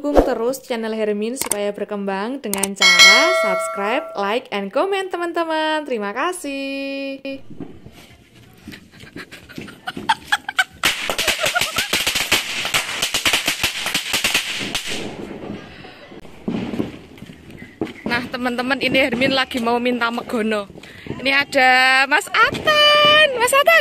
dukung terus channel Hermin supaya berkembang dengan cara subscribe, like, and comment teman-teman. Terima kasih. Nah teman-teman, ini Hermin lagi mau minta megono. Ini ada Mas Atan. Mas Atan,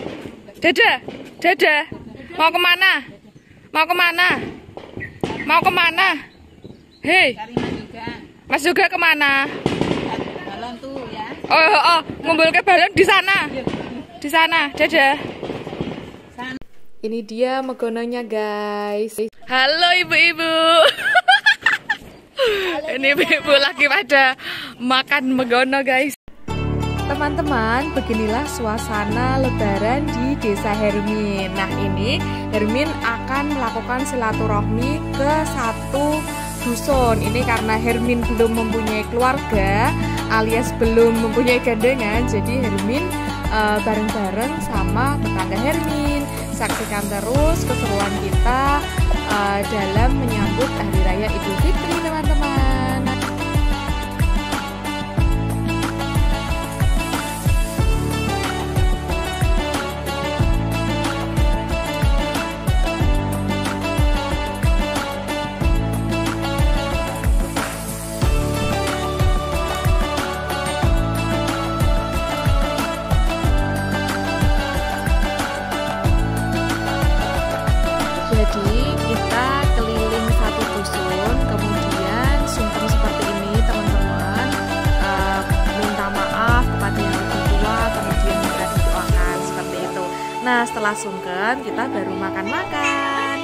Dada, mau kemana? Mau kemana? Mau kemana? Hei, Mas juga kemana? Balon tuh ya. Oh, ngumpul ke balon di sana. Di sana, Dada. Ini dia megononya guys. Halo ibu-ibu. Ini ibu-ibu lagi pada makan megono guys. Teman-teman, beginilah suasana lebaran di desa Hermin. Nah ini Hermin akan melakukan silaturahmi ke satu dusun. Ini karena Hermin belum mempunyai keluarga alias belum mempunyai gandengan. Jadi Hermin bareng-bareng sama tetangga Hermin. Saksikan terus keseruan kita dalam menyambut Hari Raya Idul Fitri teman-teman. Jadi kita keliling satu dusun, kemudian sungkem seperti ini teman-teman, minta maaf kepada yang lebih tua, kemudian kita didoakan seperti itu. Nah setelah sungkem kita baru makan-makan.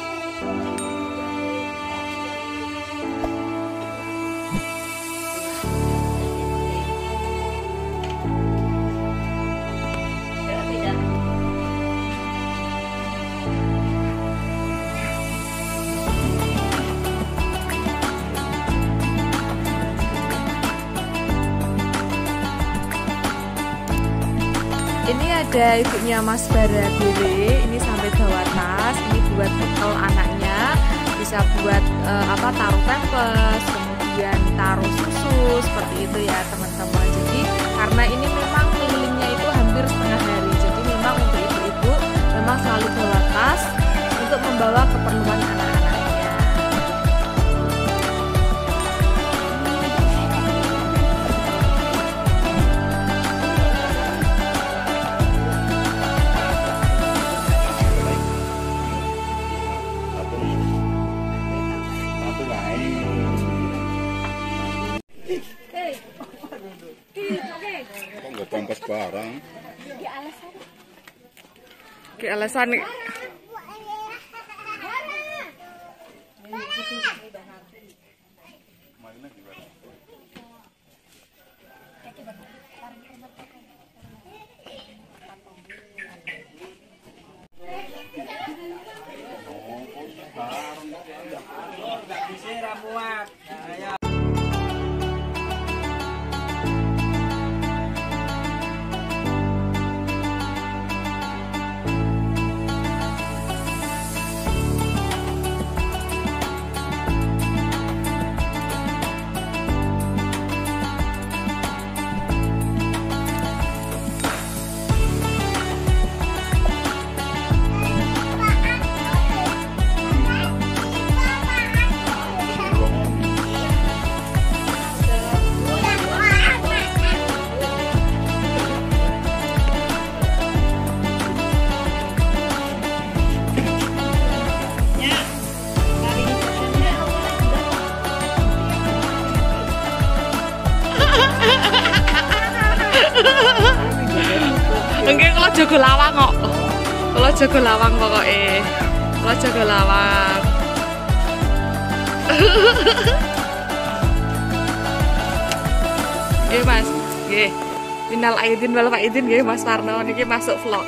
Ini ada ibunya Mas Bara Bire, ini sampai bawa tas, ini buat bekal anaknya, bisa buat taruh pampers, kemudian taruh susu, seperti itu ya teman-teman. Jadi karena ini memang kelilingnya itu hampir setengah hari, jadi memang untuk ibu-ibu memang selalu bawa tas untuk membawa keperluan anak-anaknya. Kok nggak pampers barang? Ke alasan nih. Enggak, kalau jago lawang kok. Kalau jago lawang pokoknya. Kalau jago lawang. Nggih Mas, nggih. Minal aidin wal faizin nggih Mas Warno niki masuk vlog.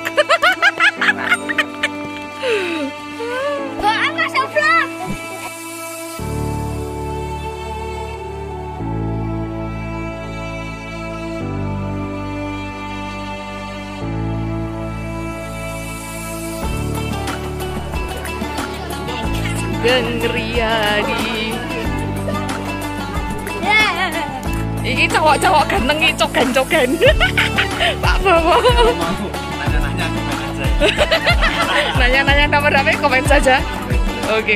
Kok masuk vlog? Sugeng Riyadi. Iki cowok-cowok ganteng iki cogan-cogan. Pak Bowo. Nanya-nanya komen aja. Nanya-nanya nomor HP komen saja. Oke.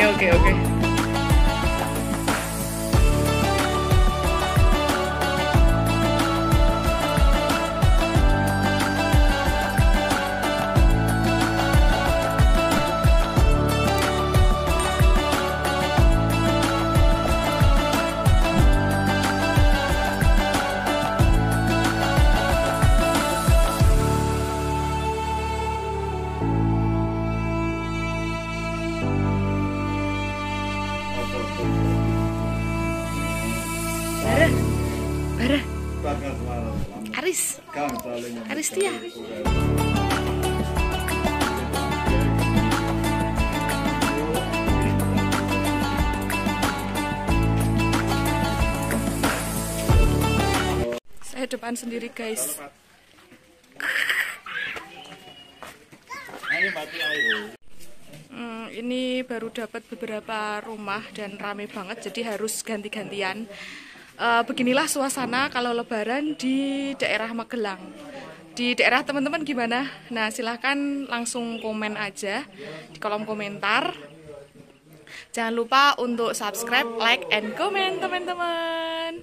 Bara. Aris Tia. Saya depan sendiri guys. Ini baru dapat beberapa rumah dan rame banget, jadi harus ganti-gantian. Beginilah suasana kalau lebaran di daerah Magelang. Di daerah teman-teman gimana? Nah, silahkan langsung komen aja di kolom komentar. Jangan lupa untuk subscribe, like, and comment teman-teman.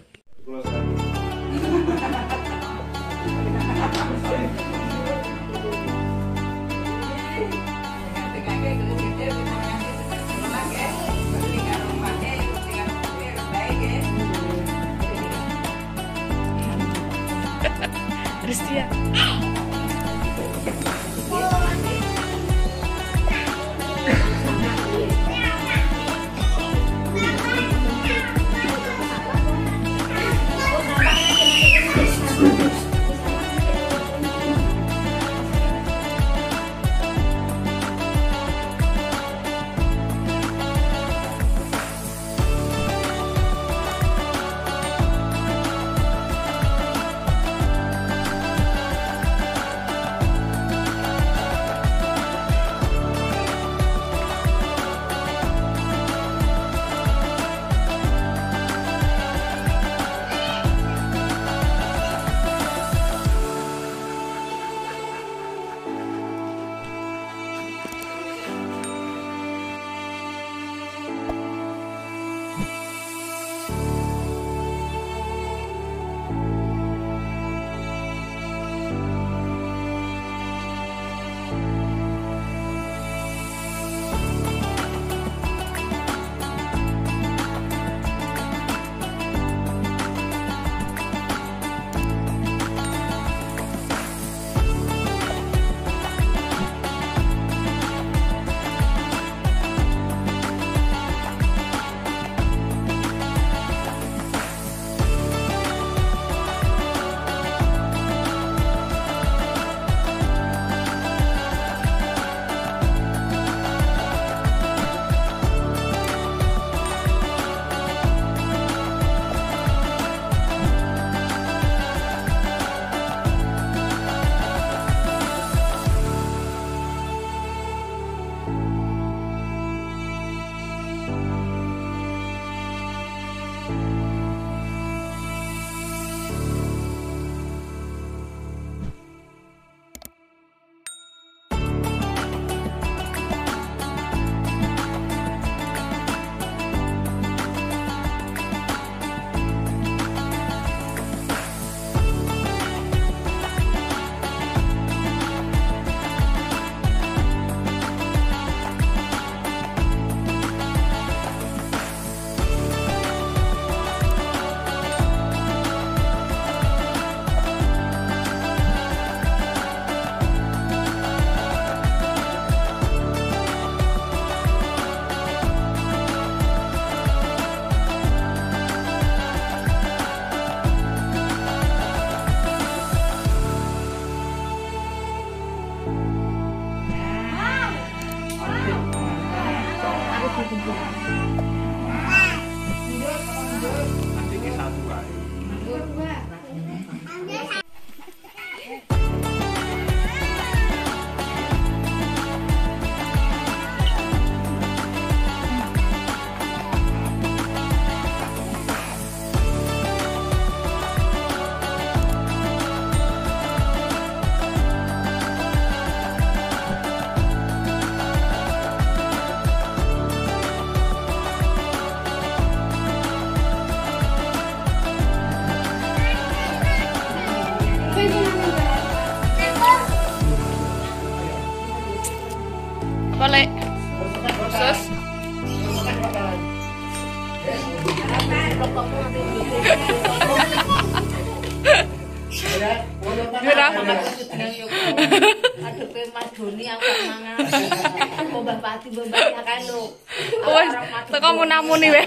Dia. Kolek. Sus. Gera. Aduh pe Mas Doni aku gak mangan. Mbah Pati kan lho. Wes, teko munamuni wae.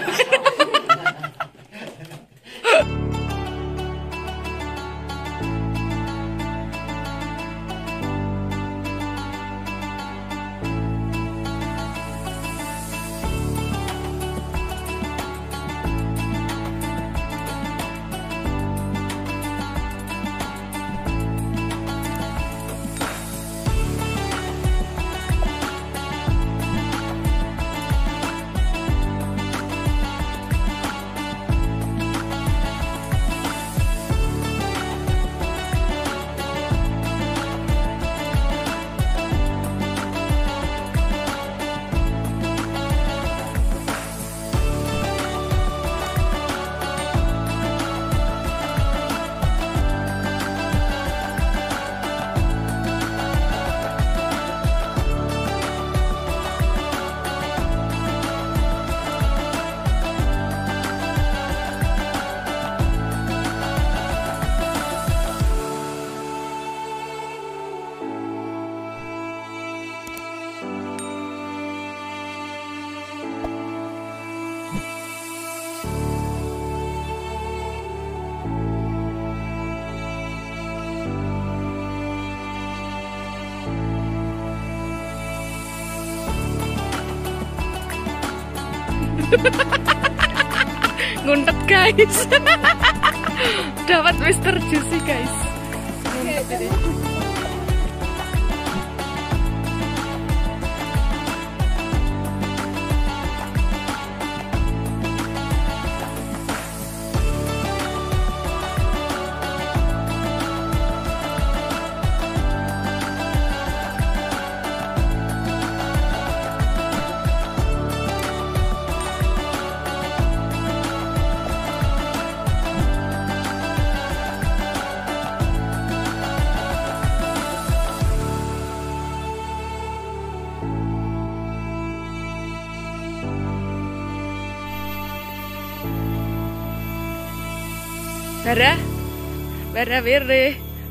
Nguntet guys. Dapat Mr. Juicy guys. Nguntet ini. Bara bere.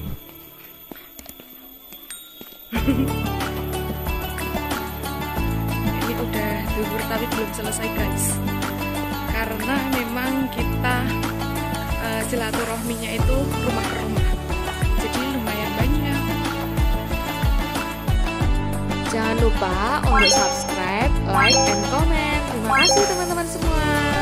Ini udah bubur tapi belum selesai guys. Karena memang kita silaturahminya itu rumah ke rumah. Jadi lumayan banyak. Jangan lupa untuk subscribe, like, and comment. Terima kasih teman-teman semua.